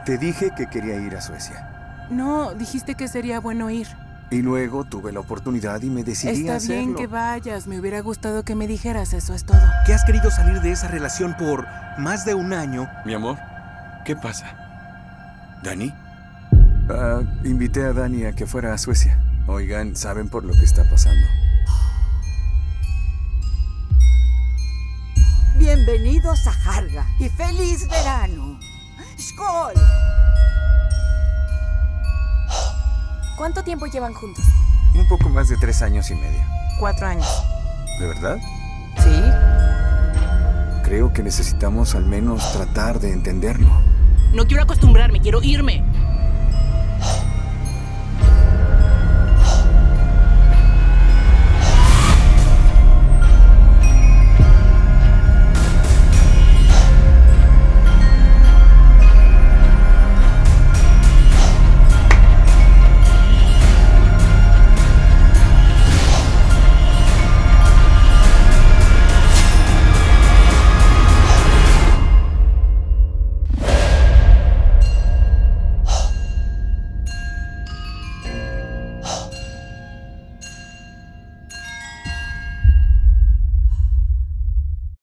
Te dije que quería ir a Suecia. No, dijiste que sería bueno ir. Y luego tuve la oportunidad y me decidí a hacerlo. Está bien que vayas. Me hubiera gustado que me dijeras, eso es todo. ¿Que has querido salir de esa relación por más de un año? Mi amor, ¿qué pasa? ¿Dani? Invité a Dani a que fuera a Suecia. Oigan, ¿saben por lo que está pasando? Bienvenidos a Jarga y feliz verano. ¡Skol! ¿Cuánto tiempo llevan juntos? Un poco más de 3 años y medio. 4 años. ¿De verdad? Sí. Creo que necesitamos al menos tratar de entenderlo. No quiero acostumbrarme, quiero irme.